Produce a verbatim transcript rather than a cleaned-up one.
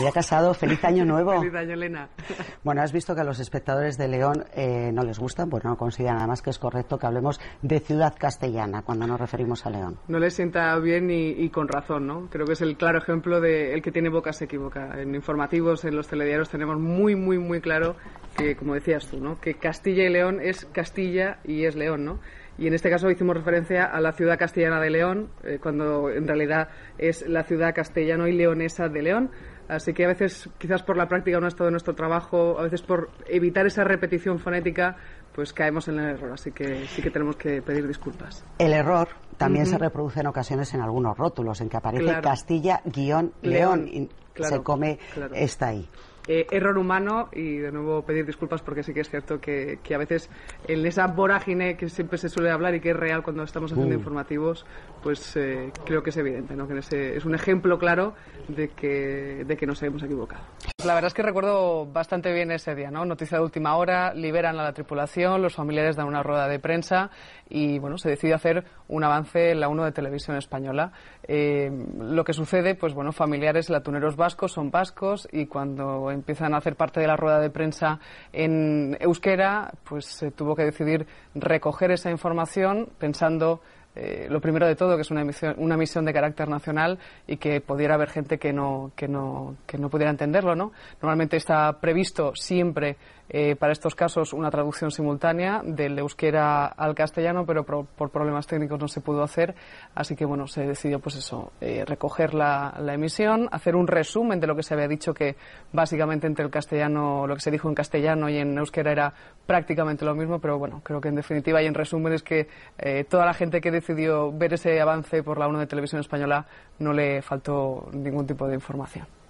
María Casado, feliz año nuevo. Feliz año, Elena. Bueno, has visto que a los espectadores de León eh, no les gustan, pues no consideran además que es correcto que hablemos de ciudad castellana cuando nos referimos a León. No les sienta bien y, y con razón, ¿no? Creo que es el claro ejemplo de el que tiene boca se equivoca. En informativos, en los telediarios tenemos muy, muy, muy claro que, como decías tú, ¿no? Que Castilla y León es Castilla y es León, ¿no? Y en este caso hicimos referencia a la ciudad castellana de León, eh, cuando en realidad es la ciudad castellano y leonesa de León. Así que a veces, quizás por la práctica nuestro de nuestro trabajo, a veces por evitar esa repetición fonética, pues caemos en el error. Así que sí que tenemos que pedir disculpas. El error también uh-huh. se reproduce en ocasiones en algunos rótulos, en que aparece claro. Castilla-León, León, y claro, se come, claro. está ahí. Eh, error humano y de nuevo pedir disculpas porque sí que es cierto que, que a veces en esa vorágine que siempre se suele hablar y que es real cuando estamos haciendo mm. informativos, pues eh, creo que es evidente, ¿no? Que ese es un ejemplo claro de que, de que nos hemos equivocado. La verdad es que recuerdo bastante bien ese día, ¿no? Noticia de última hora, liberan a la tripulación, los familiares dan una rueda de prensa y bueno, se decide hacer un avance en la uno de Televisión Española. Eh, lo que sucede, pues bueno, familiares latuneros vascos son vascos y cuando empiezan a hacer parte de la rueda de prensa en euskera, pues se tuvo que decidir recoger esa información pensando Eh, lo primero de todo que es una emisión, una misión de carácter nacional y que pudiera haber gente que no, que no, que no pudiera entenderlo, ¿no? Normalmente está previsto siempre eh, para estos casos una traducción simultánea del euskera al castellano, pero por, por problemas técnicos no se pudo hacer, así que bueno, se decidió pues eso, eh, recoger la, la emisión, hacer un resumen de lo que se había dicho, que básicamente entre el castellano, lo que se dijo en castellano y en euskera era prácticamente lo mismo, pero bueno, creo que en definitiva y en resumen es que eh, toda la gente que decidió ver ese avance por la uno de Televisión Española no le faltó ningún tipo de información.